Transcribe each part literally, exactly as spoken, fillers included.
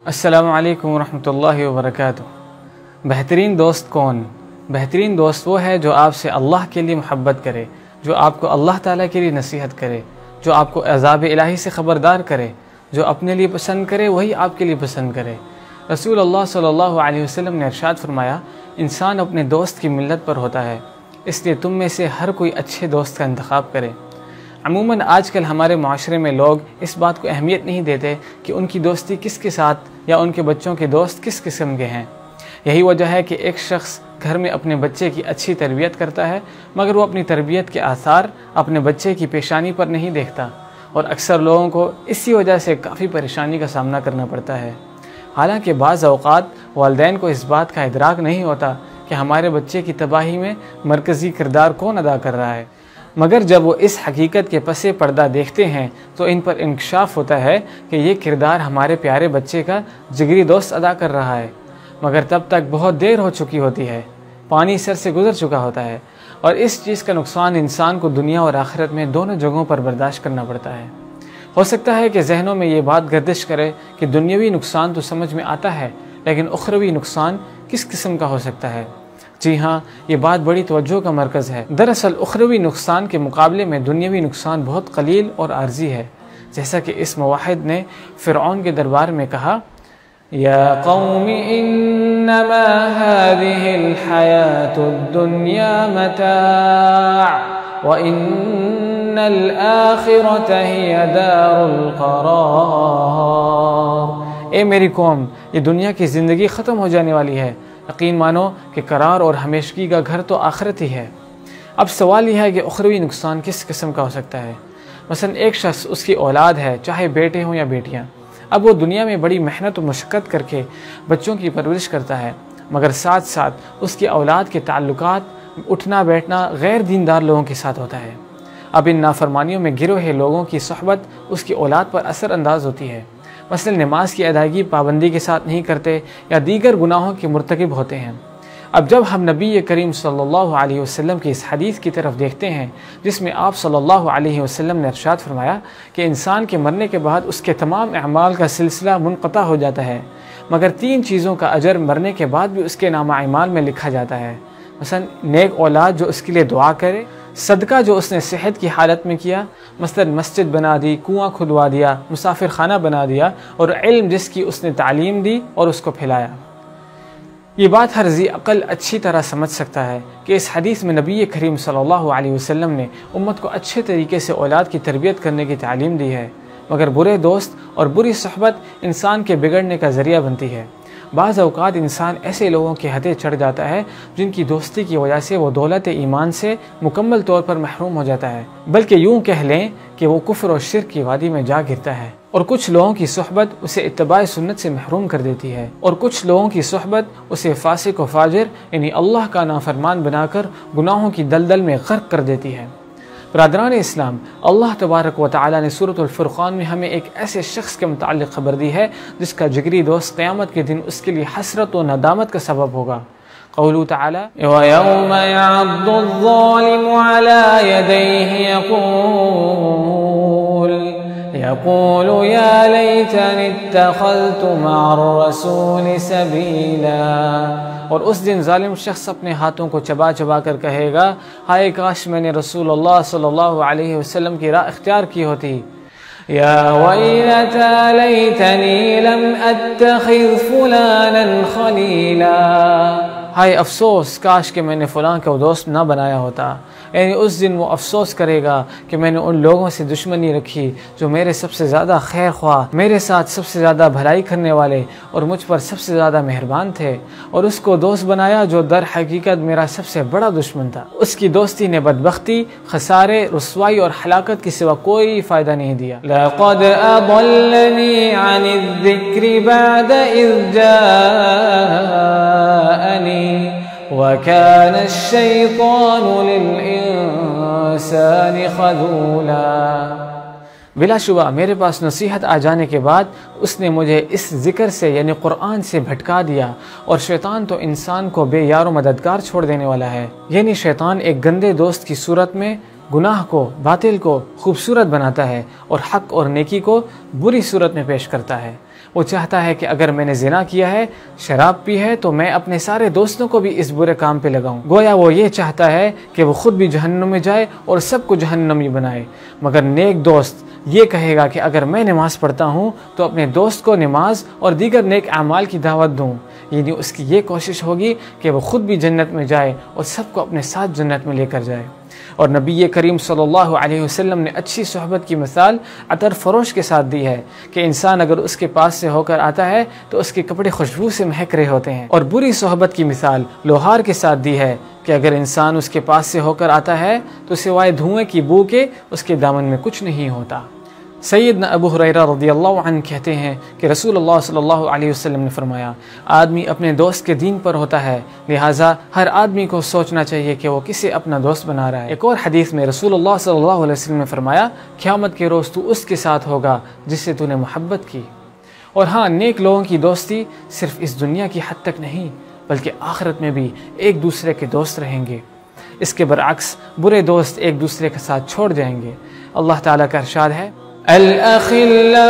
السلام علیکم ورحمۃ اللہ وبرکاتہ۔ بہترین دوست کون؟ بہترین دوست وہ ہے جو آپ سے اللہ کے لیے محبت کرے، جو آپ کو اللہ تعالیٰ کے لیے نصیحت کرے، جو آپ کو عذاب الہی سے خبردار کرے، جو اپنے لیے پسند کرے وہی آپ کے لیے پسند کرے۔ رسول اللہ صلی اللہ علیہ وسلم نے ارشاد فرمایا، انسان اپنے دوست کی ملت پر ہوتا ہے، اس لیے تم میں سے ہر کوئی اچھے دوست کا انتخاب کرے۔ عموماً آج کل ہمارے معاشرے میں لوگ اس بات کو اہمیت نہیں دیتے کہ ان کی دوستی کس کے ساتھ یا ان کے بچوں کے دوست کس قسم کے ہیں۔ یہی وجہ ہے کہ ایک شخص گھر میں اپنے بچے کی اچھی تربیت کرتا ہے، مگر وہ اپنی تربیت کے آثار اپنے بچے کی پیشانی پر نہیں دیکھتا، اور اکثر لوگوں کو اسی وجہ سے کافی پریشانی کا سامنا کرنا پڑتا ہے۔ حالانکہ بعض اوقات والدین کو اس بات کا ادراک نہیں ہوتا کہ ہمارے بچے کی تباہی میں مرکزی کردار کون ادا کر رہا ہے، مگر جب وہ اس حقیقت کے پس پردہ دیکھتے ہیں تو ان پر انکشاف ہوتا ہے کہ یہ کردار ہمارے پیارے بچے کا جگری دوست ادا کر رہا ہے، مگر تب تک بہت دیر ہو چکی ہوتی ہے، پانی سر سے گزر چکا ہوتا ہے، اور اس چیز کا نقصان انسان کو دنیا اور آخرت میں دونوں جگہوں پر برداشت کرنا پڑتا ہے۔ ہو سکتا ہے کہ ذہنوں میں یہ بات گردش کرے کہ دنیاوی نقصان تو سمجھ میں آتا ہے، لیکن اخروی نقصان کس قسم کا ہو سکتا ہے؟ جی ہاں، یہ بات بڑی توجہ کا مرکز ہے۔ دراصل اخروی نقصان کے مقابلے میں دنیاوی نقصان بہت قلیل اور عارضی ہے، جیسا کہ اس موحد نے فرعون کے دربار میں کہا، یا قوم انما هذه الحیاة الدنیا متاع وان الآخرة هي دار القرار۔ اے میری قوم، یہ دنیا کی زندگی ختم ہو جانے والی ہے، یقین مانو کہ قرار اور ہمیشگی کا گھر تو آخرت ہی ہے۔ اب سوال یہ ہے کہ اخروی نقصان کس قسم کا ہو سکتا ہے؟ مثلا ایک شخص، اس کی اولاد ہے، چاہے بیٹے ہوں یا بیٹیاں، اب وہ دنیا میں بڑی محنت و مشقت کر کے بچوں کی پرورش کرتا ہے، مگر ساتھ ساتھ اس کی اولاد کے تعلقات، اٹھنا بیٹھنا غیر دیندار لوگوں کے ساتھ ہوتا ہے۔ اب ان نافرمانیوں میں گروہ لوگوں کی صحبت اس کی اولاد پر اثر انداز ہوتی ہے، مثلا نماز کی ادائیگی پابندی کے ساتھ نہیں کرتے یا دیگر گناہوں کے مرتکب ہوتے ہیں۔ اب جب ہم نبی کریم صلی اللہ علیہ وسلم کی اس حدیث کی طرف دیکھتے ہیں جس میں آپ صلی اللہ علیہ وسلم نے ارشاد فرمایا کہ انسان کے مرنے کے بعد اس کے تمام اعمال کا سلسلہ منقطع ہو جاتا ہے، مگر تین چیزوں کا اجر مرنے کے بعد بھی اس کے نامہ اعمال میں لکھا جاتا ہے، مثلا نیک اولاد جو اس کے لیے دعا کرے، صدقہ جو اس نے صحت کی حالت میں کیا، مثلا مسجد بنا دی، کنواں کھدوا دیا، مسافر خانہ بنا دیا، اور علم جس کی اس نے تعلیم دی اور اس کو پھیلایا۔ یہ بات ہر ذی عقل اچھی طرح سمجھ سکتا ہے کہ اس حدیث میں نبی کریم صلی اللہ علیہ وسلم نے امت کو اچھے طریقے سے اولاد کی تربیت کرنے کی تعلیم دی ہے، مگر برے دوست اور بری صحبت انسان کے بگڑنے کا ذریعہ بنتی ہے۔ بعض اوقات انسان ایسے لوگوں کے ہتھے چڑھ جاتا ہے جن کی دوستی کی وجہ سے وہ دولت ایمان سے مکمل طور پر محروم ہو جاتا ہے، بلکہ یوں کہہ لیں کہ وہ کفر و شرک کی وادی میں جا گرتا ہے، اور کچھ لوگوں کی صحبت اسے اتباع سنت سے محروم کر دیتی ہے، اور کچھ لوگوں کی صحبت اسے فاسق و فاجر یعنی اللہ کا نافرمان بنا کر گناہوں کی دلدل میں غرق کر دیتی ہے۔ برادران اسلام، اللہ تبارک و تعالی نے سورۃ الفرقان میں ہمیں ایک ایسے شخص کے متعلق خبر دی ہے جس کا جگری دوست قیامت کے دن اس کے لیے حسرت و ندامت کا سبب ہوگا۔ قولہ تعالی، وَيَوْمَ يَعَضُّ الظَّالِمُ عَلَى يَدَيْهِ يَقُولُ يَقُولُ يَا لَيْتَنِي اتَّخَذْتُ مَعَ الرَّسُولِ سَبِيلًا، اور اس دن ظالم شخص اپنے ہاتھوں کو چبا چبا کر کہے گا، ہائے کاش میں نے رسول اللہ صلی اللہ علیہ وسلم کی راہ اختیار کی ہوتی۔ یا ویلتی لیتنی لم اتخذ فلانا خلیلا، ہائے افسوس کاش کہ میں نے فلاں کو دوست نہ بنایا ہوتا۔ یعنی اس دن وہ افسوس کرے گا کہ میں نے ان لوگوں سے دشمنی رکھی جو میرے سب سے زیادہ خیر خواہ، میرے ساتھ سب سے زیادہ بھلائی کرنے والے اور مجھ پر سب سے زیادہ مہربان تھے، اور اس کو دوست بنایا جو در حقیقت میرا سب سے بڑا دشمن تھا۔ اس کی دوستی نے بدبختی، خسارے، رسوائی اور ہلاکت کے سوا کوئی فائدہ نہیں دیا۔ لقد اضلنی عن الذکر بعد اذ جاءنی وَكَانَ الشَّيْطَانُ لِلْإِنسَانِ خَذُولًا، بلا شبہ میرے پاس نصیحت آ جانے کے بعد اس نے مجھے اس ذکر سے یعنی قرآن سے بھٹکا دیا، اور شیطان تو انسان کو بے یار و مددگار چھوڑ دینے والا ہے۔ یعنی شیطان ایک گندے دوست کی صورت میں گناہ کو، باطل کو خوبصورت بناتا ہے اور حق اور نیکی کو بری صورت میں پیش کرتا ہے۔ وہ چاہتا ہے کہ اگر میں نے زنا کیا ہے، شراب پی ہے، تو میں اپنے سارے دوستوں کو بھی اس برے کام پہ لگاؤں۔ گویا وہ یہ چاہتا ہے کہ وہ خود بھی جہنم میں جائے اور سب کو جہنمی بنائے۔ مگر نیک دوست یہ کہے گا کہ اگر میں نماز پڑھتا ہوں تو اپنے دوست کو نماز اور دیگر نیک اعمال کی دعوت دوں، یعنی اس کی یہ کوشش ہوگی کہ وہ خود بھی جنت میں جائے اور سب کو اپنے ساتھ جنت میں لے کر جائے۔ اور نبی کریم صلی اللہ علیہ وسلم نے اچھی صحبت کی مثال عطر فروش کے ساتھ دی ہے کہ انسان اگر اس کے پاس سے ہو کر آتا ہے تو اس کے کپڑے خوشبو سے مہک رہے ہوتے ہیں۔ اور بری صحبت کی مثال لوہار کے ساتھ دی ہے کہ اگر انسان اس کے پاس سے ہو کر آتا ہے تو سوائے دھوئیں کی بو کے اس کے دامن میں کچھ نہیں ہوتا۔ سیدنا ابو ہریرہ رضی اللہ عنہ کہتے ہیں کہ رسول اللہ صلی اللہ علیہ وسلم نے فرمایا، آدمی اپنے دوست کے دین پر ہوتا ہے، لہٰذا ہر آدمی کو سوچنا چاہیے کہ وہ کسے اپنا دوست بنا رہا ہے۔ ایک اور حدیث میں رسول اللہ صلی اللہ علیہ وسلم نے فرمایا، قیامت کے روز تو اس کے ساتھ ہوگا جس سے تو نے محبت کی۔ اور ہاں، نیک لوگوں کی دوستی صرف اس دنیا کی حد تک نہیں بلکہ آخرت میں بھی ایک دوسرے کے دوست رہیں گے۔ اس کے برعکس برے دوست ایک دوسرے کے ساتھ چھوڑ جائیں گے۔ اللہ تعالیٰ کا ارشاد ہے، الأخلاء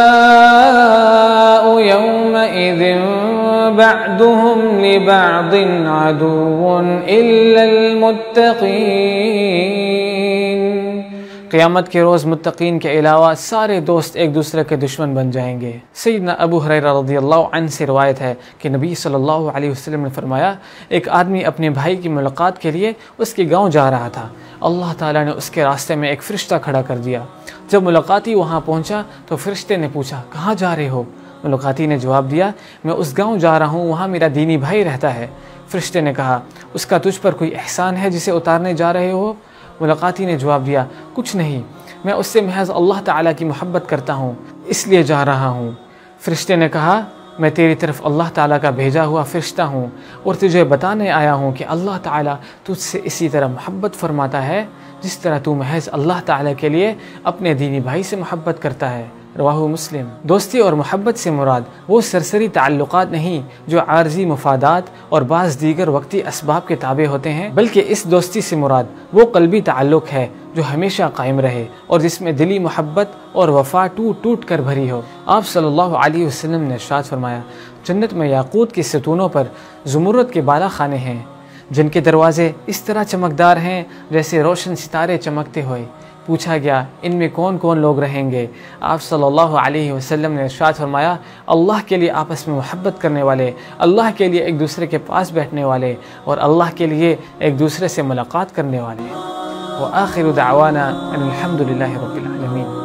يومئذ بعضهم لبعض عدو إلا المتقين۔ قیامت کے روز متقین کے علاوہ سارے دوست ایک دوسرے کے دشمن بن جائیں گے۔ سیدنا ابو ہریرہ رضی اللہ عنہ سے روایت ہے کہ نبی صلی اللہ علیہ وسلم نے فرمایا، ایک آدمی اپنے بھائی کی ملاقات کے لیے اس کے گاؤں جا رہا تھا۔ اللہ تعالیٰ نے اس کے راستے میں ایک فرشتہ کھڑا کر دیا۔ جب ملاقاتی وہاں پہنچا تو فرشتے نے پوچھا، کہاں جا رہے ہو؟ ملاقاتی نے جواب دیا، میں اس گاؤں جا رہا ہوں، وہاں میرا دینی بھائی رہتا ہے۔ فرشتے نے کہا، اس کا تجھ پر کوئی احسان ہے جسے اتارنے جا رہے ہو؟ ملاقاتی نے جواب دیا، کچھ نہیں، میں اس سے محض اللہ تعالیٰ کی محبت کرتا ہوں، اس لیے جا رہا ہوں۔ فرشتے نے کہا، میں تیری طرف اللہ تعالیٰ کا بھیجا ہوا فرشتہ ہوں اور تجھے بتانے آیا ہوں کہ اللہ تعالیٰ تجھ سے اسی طرح محبت فرماتا ہے جس طرح تو محض اللہ تعالیٰ کے لیے اپنے دینی بھائی سے محبت کرتا ہے۔ رواہ مسلم۔ دوستی اور محبت سے مراد وہ سرسری تعلقات نہیں جو عارضی مفادات اور بعض دیگر وقتی اسباب کے تابع ہوتے ہیں، بلکہ اس دوستی سے مراد وہ قلبی تعلق ہے جو ہمیشہ قائم رہے اور جس میں دلی محبت اور وفا ٹوٹ ٹوٹ کر بھری ہو۔ آپ صلی اللہ علیہ وسلم نے ارشاد فرمایا، جنت میں یاقوت کی ستونوں پر زمرد کے بالا خانے ہیں جن کے دروازے اس طرح چمکدار ہیں جیسے روشن ستارے چمکتے ہوئے۔ پوچھا گیا، ان میں کون کون لوگ رہیں گے؟ آپ صلی اللہ علیہ وسلم نے ارشاد فرمایا، اللہ کے لیے آپس میں محبت کرنے والے، اللہ کے لیے ایک دوسرے کے پاس بیٹھنے والے اور اللہ کے لیے ایک دوسرے سے ملاقات کرنے والے۔ وآخر دعوانا ان الحمد للہ رب العالمین۔